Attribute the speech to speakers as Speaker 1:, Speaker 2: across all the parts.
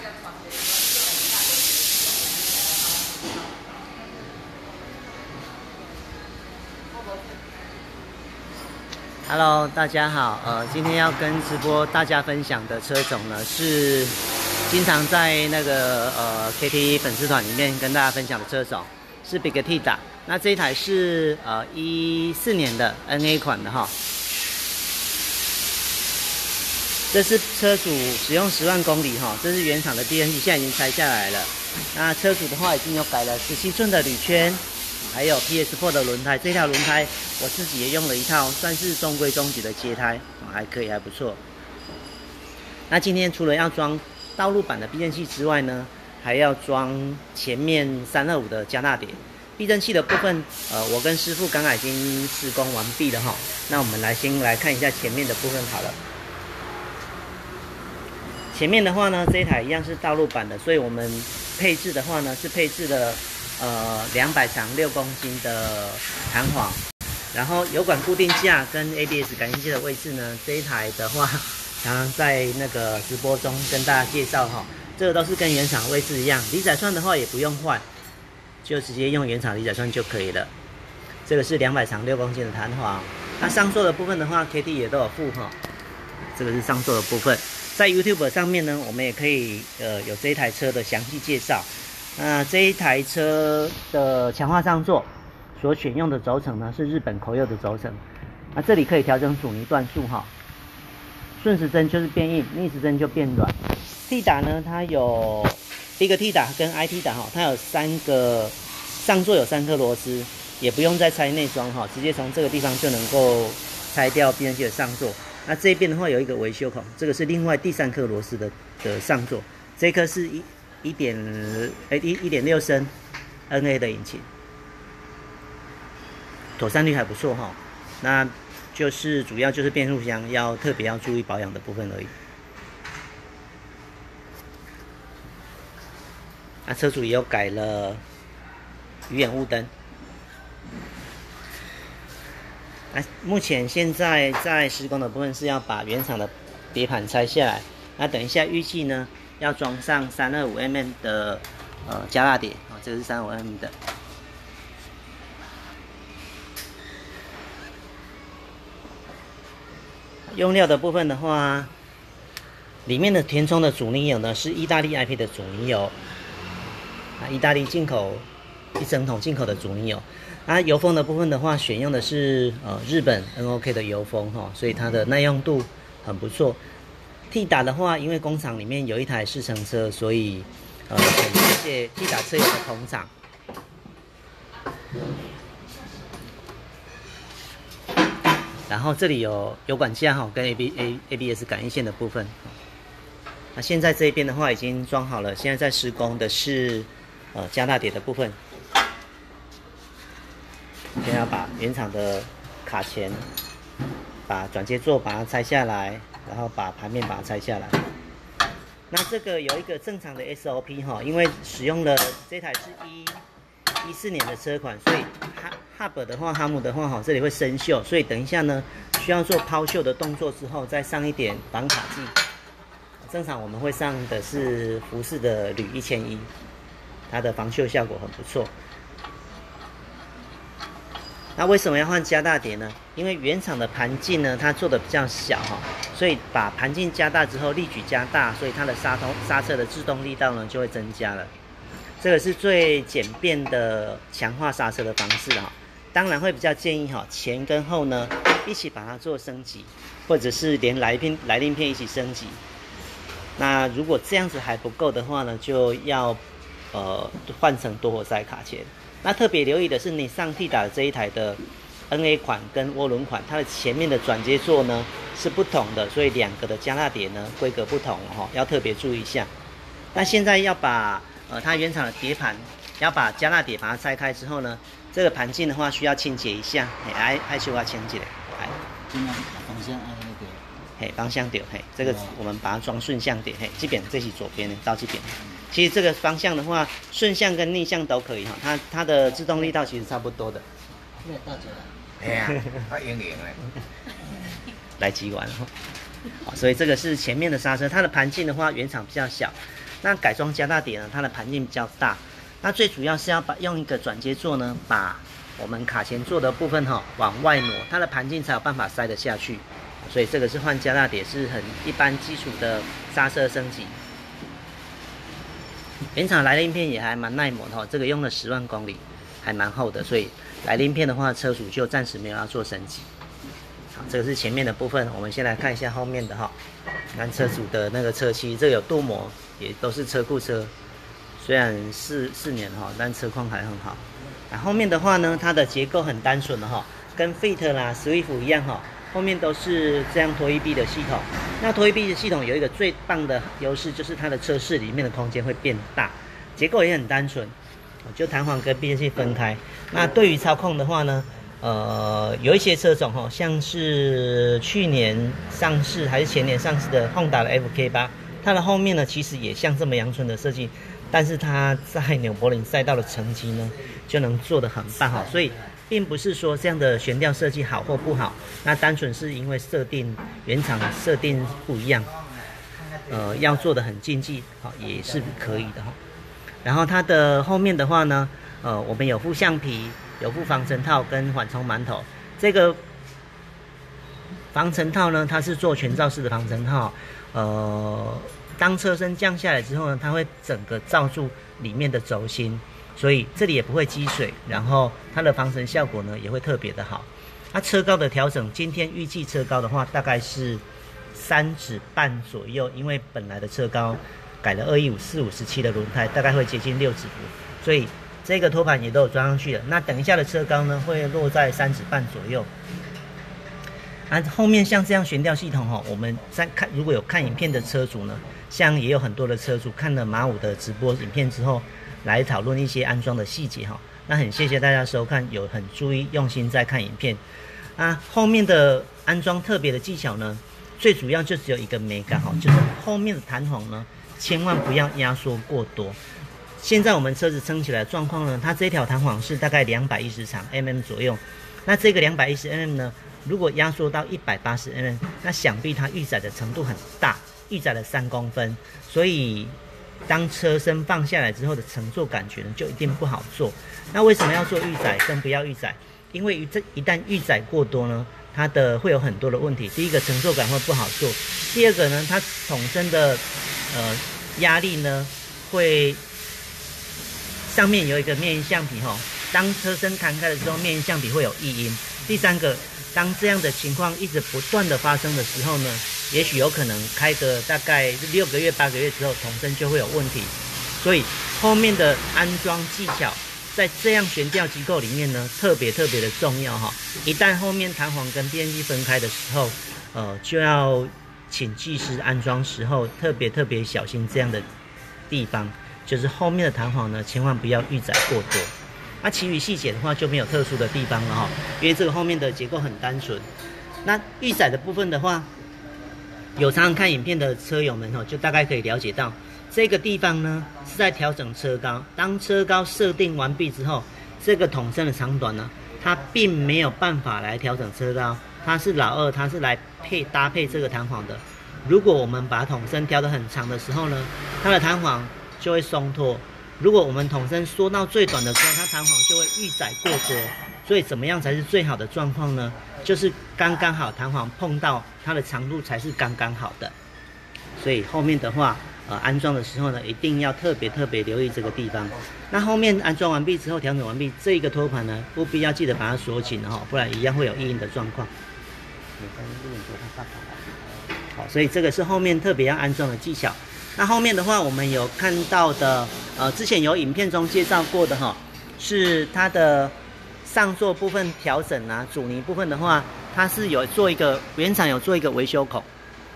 Speaker 1: Hello， 大家好。今天要跟直播大家分享的车种呢，是经常在那个KT 粉丝团里面跟大家分享的车种，是 Big Tida。那这一台是14年的 NA 款的哈。这是车主使用10万公里哈，这是原厂的 DNG， 现在已经拆下来了。那车主的话已经有改了17寸的铝圈。还有 PS4 的轮胎，这条轮胎我自己也用了一套，算是中规中矩的街胎，还可以，还不错。那今天除了要装道路版的避震器之外呢，还要装前面325的加大碟。避震器的部分，我跟师傅刚刚已经施工完毕了哈。那我们先来看一下前面的部分好了。前面的话呢，这一台一样是道路版的，所以我们配置的话呢，是配置了200长6公斤的弹簧，然后油管固定架跟 ABS 感应器的位置呢，这一台的话，常常在那个直播中跟大家介绍哈，这个都是跟原厂位置一样。离载串的话也不用换，就直接用原厂离载串就可以了。这个是200长6公斤的弹簧。那上座的部分的话 ，KT 也都有附哈，这个是上座的部分。在 YouTube 上面呢，我们也可以有这一台车的详细介绍。那这一台车的强化上座所选用的轴承呢，是日本口柚的轴承。那这里可以调整阻尼段数哈，顺时针就是变硬，逆时针就变软。Tida 呢，它有Big Tida跟 iTida 哈，它有上座有3颗螺丝，也不用再拆内装哈，直接从这个地方就能够拆掉避震器的上座。那这边的话有一个维修孔，这个是另外第3颗螺丝的上座，这颗是1.6升 NA 的引擎，妥善率还不错哈。那就是主要就是变速箱特别要注意保养的部分而已。那车主也有改了鱼眼雾灯。那目前现在在施工的部分是要把原厂的碟盘拆下来，那等一下预计呢要装上325mm 的加大碟啊，这个是325mm 的。用料的部分的话，里面的填充的阻尼油呢是意大利 IP 的阻尼油，意大利进口1整桶进口的阻尼油。那油封的部分的话，选用的是日本 NOK 的油封哈，所以它的耐用度很不错。Tida 的话，因为工厂里面有一台4乘车，所以很谢谢Tida车友的捧场。然后这里有油管架哈，跟 ABS 感应线的部分。那现在这一边的话已经装好了，现在在施工的是加大碟的部分。先要把原厂的卡钳，把转接座把它拆下来，然后把盘面把它拆下来。那这个有一个正常的 SOP 哈，因为使用了这台是14年的车款，所以Hub 的话，哈姆的话哈，这里会生锈，所以等一下呢需要做抛锈的动作之后，再上一点绑卡剂。正常我们会上的是福士的铝1100，它的防锈效果很不错。那为什么要换加大碟呢？因为原厂的盘径呢，它做的比较小哈，所以把盘径加大之后，力矩加大，所以它的刹车的制动力道呢就会增加了。这个是最简便的强化刹车的方式哈。当然会比较建议哈，前跟后呢一起把它做升级，或者是连来令片一起升级。那如果这样子还不够的话呢，就要换成多活塞卡钳。那特别留意的是，你上 Tida 的这一台的 NA 款跟涡轮款，它的前面的转接座呢是不同的，所以2个的加大碟呢规格不同哈，要特别注意一下。那现在要把它原厂的碟盘，要把加大碟把它拆开之后呢，这个盘径的话需要清洁一下，爱修要清洁，
Speaker 2: 今天方向按那个，
Speaker 1: 方向碟，这个我们把它装顺向碟，这边这是左边的，到这边。其实这个方向的话，顺向跟逆向都可以哈，它的制动力道其实差不多的。
Speaker 2: 那大姐，
Speaker 3: 哎呀，它硬硬的，
Speaker 1: 来几碗哈。好，所以这个是前面的刹车，它的盘径的话原厂比较小。 那改装加大碟呢，它的盘径比较大，那最主要是要用一个转接座呢，把我们卡钳座的部分往外挪，它的盘径才有办法塞得下去。所以这个是换加大碟，是很一般基础的刹车升级。原厂来鳞片也还蛮耐磨的这个用了10万公里，还蛮厚的，所以来鳞片的话，车主就暂时没有要做升级。好，这个是前面的部分，我们先来看一下后面的看车主的那个车漆，这个有镀膜，也都是车库车，虽然4年但车况还很好。后面的话呢，它的结构很单纯的跟 Fit 啦、Swift 一样后面都是这样拖曳臂的系统。那拖曳臂的系统有一个最棒的优势，就是它的车室里面的空间会变大，结构也很单纯，就弹簧跟变线器分开。那对于操控的话呢，有一些车种像是去年上市还是前年上市的 Honda 的 FK8， 它的后面呢其实也像这么阳春的设计，但是它在纽柏林赛道的成绩呢就能做得很棒所以并不是说这样的悬吊设计好或不好，那单纯是因为原厂设定不一样，要做得很竞技也是可以的然后它的后面的话呢，我们有附橡皮，有附防尘套跟缓冲馒头。这个防尘套呢，它是做全罩式的防尘套，当车身降下来之后呢，它会整个罩住里面的轴心。所以这里也不会积水，然后它的防尘效果呢也会特别的好。那车高的调整，今天预计车高的话大概是3指半左右，因为本来的车高改了215/457的轮胎，大概会接近6指幅，所以这个托盘也都有装上去了。那等一下的车高呢会落在3指半左右。后面像这样悬吊系统我们如果有看影片的车主呢，像也有很多的车主看了马五的直播影片之后，来讨论一些安装的细节那很谢谢大家收看，有很注意用心在看影片后面的安装特别的技巧呢，最主要就只有一个美感就是后面的弹簧呢千万不要压缩过多。现在我们车子撑起来的状况呢，它这条弹簧是大概210长 mm 左右，那这个210 mm 呢，如果压缩到180 mm， 那想必它预载的程度很大，预载了3公分，所以当车身放下来之后的乘坐感觉呢，就一定不好做。那为什么要做预载，更不要预载？因为一旦预载过多呢，它会有很多的问题。第一个，乘坐感会不好做；第二个呢，它桶身的压力呢，会上面有一个面阴橡皮当车身弹开的时候，面阴橡皮会有异音。第三个，当这样的情况一直不断的发生的时候呢，也许有可能开个大概6个月、8个月之后，桶身就会有问题。所以后面的安装技巧，在这样悬吊机构里面呢，特别的重要一旦后面弹簧跟变机分开的时候，就要请技师安装时候特别小心这样的地方，就是后面的弹簧呢，千万不要预载过多。其余细节的话就没有特殊的地方了因为这个后面的结构很单纯。那预载的部分的话，有常常看影片的车友们就大概可以了解到，这个地方呢是在调整车高。当车高设定完毕之后，这个桶身的长短呢，它并没有办法来调整车高，它是老二，它是来搭配这个弹簧的。如果我们把桶身调得很长的时候呢，它的弹簧就会松脱。如果我们桶身缩到最短的时候，它弹簧就会预载过多。所以怎么样才是最好的状况呢？就是刚刚好弹簧碰到它的长度才是刚刚好的。所以后面的话，安装的时候呢，一定要特别留意这个地方。那后面安装完毕之后，调整完毕，这个托盘呢，务必要记得把它锁紧不然一样会有异音的状况。好，所以这个是后面特别要安装的技巧。那后面的话，我们有看到的，之前有影片中介绍过的是它的上座部分调整阻尼部分的话，它是有做一个原厂有做一个维修孔，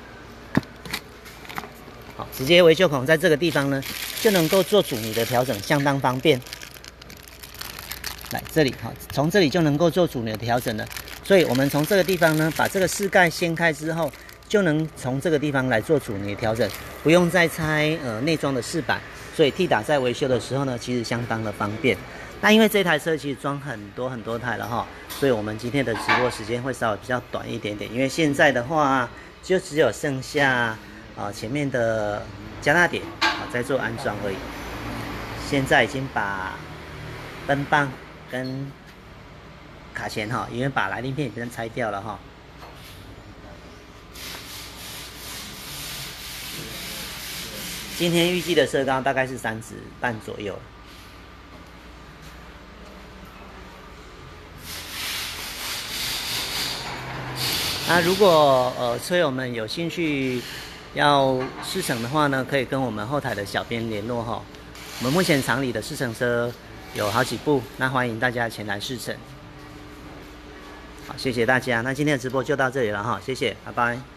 Speaker 1: 好，直接维修孔在这个地方呢，就能够做阻尼的调整，相当方便。来这里从这里就能够做阻尼的调整了。所以我们从这个地方呢，把这个饰盖掀开之后，就能从这个地方来做阻尼的调整，不用再拆内装的饰板。所以 T 打在维修的时候呢，其实相当的方便。那因为这台车其实装很多台了所以我们今天的直播时间会稍微比较短一点点。因为现在的话，就只有剩下前面的加大点在做安装而已。现在已经把奔棒跟卡钳哈，因为把来鳞片已经拆掉了哈。今天预计的色高大概是30半左右。那如果车友们有兴趣要试乘的话呢，可以跟我们后台的小编联络哈。我们目前厂里的试乘车有好几部，那欢迎大家前来试乘。好，谢谢大家，那今天的直播就到这里了哈，谢谢，拜拜。